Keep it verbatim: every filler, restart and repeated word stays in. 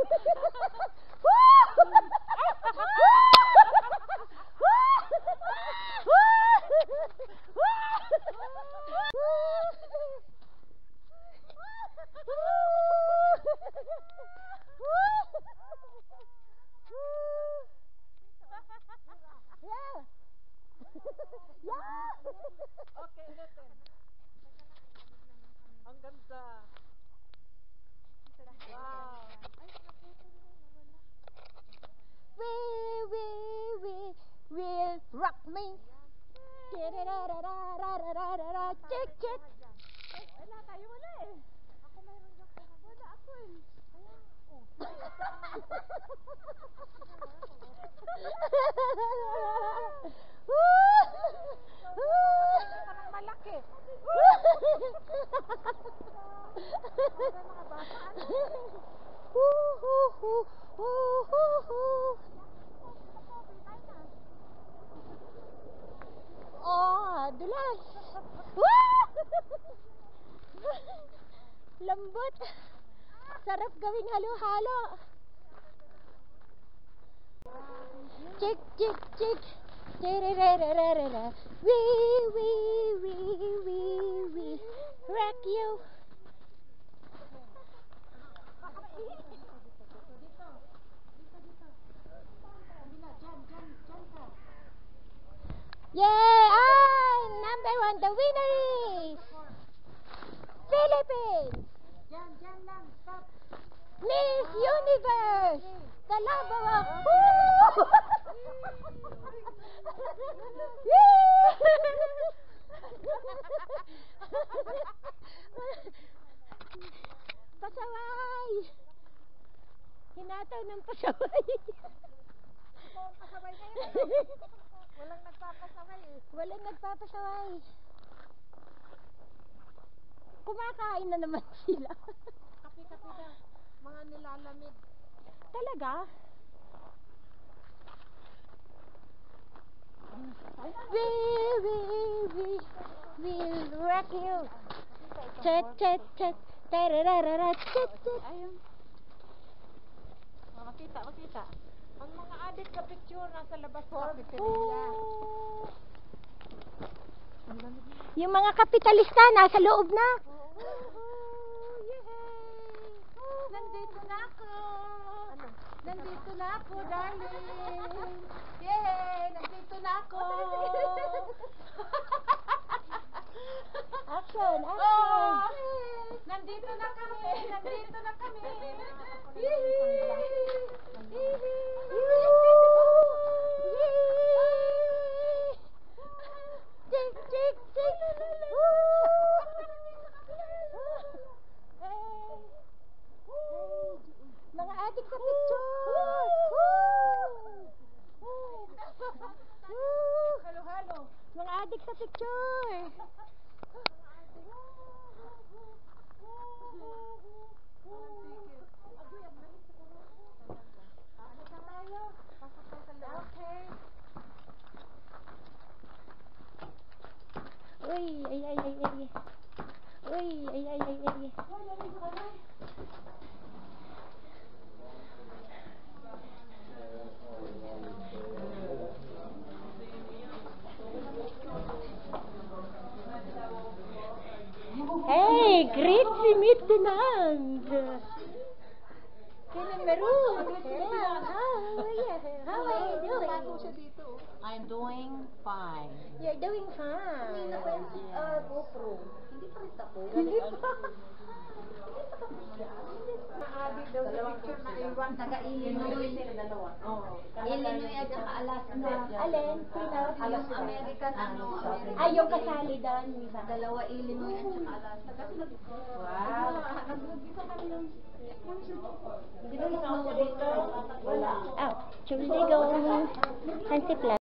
Okay, ulitin. Ang ganda. Wow. We, we, we, will rock me. Check, check. Wala tayo, wala eh. Ako mayroon dyan. Wala ako eh. Parang malaki. Oh, dulas. Lambot. Sarap gawing halo-halo. Chick, chick, chick. Tirererererera. We, we, we, we, we rock you. Yay! Ah, number one, the winner is Philippines. Diyan, diyan lang. Stop. Miss Universe. Kalabaw. Pasaway. Hinataw ng pasaway. Pasaway kayo. Walang nagpapasaway eh. Walang nagpapasaway. Kumakain na naman sila. Kapi-kapi daw. Mga nilalamig. Talaga? We, we, we, we'll rock you. Chet, chet, chet. Tararara, chet, chet. Ayun. Oh, makita, makita. Ang mga adik na picture nasa labas ko. Oh. Yung mga kapitalista nasa loob na. Oh, yay! Nandito na ako. Ano? Nandito na ako, darling. Yay! Nandito na ako. Action, action. Oh, nandito na kami. Nandito na kami. Tick, tick, tick. Mga adik sa picture. Halo-halo. Mga adik sa picture. Uy, ay, ay, ay, ay. Uy, ay, ay, ay, ay. Hey, great to meet the nuns. Kailan meron? How are you doing? I'm doing fine. You're doing fine. Uh, GoPro. Hindi pa rin tapos. Hindi pa. Maadik daw sa picture na iwan. Taga-Illinois. Illinois at saka Alaska. Alin? Sino? Yung American, ano, American. Ay, yung kasali doon. Diba? Dalawa Illinois at saka Alaska. Wow. Hindi na snow dito. Wala. Oh, Tuesday go. Hansi plan.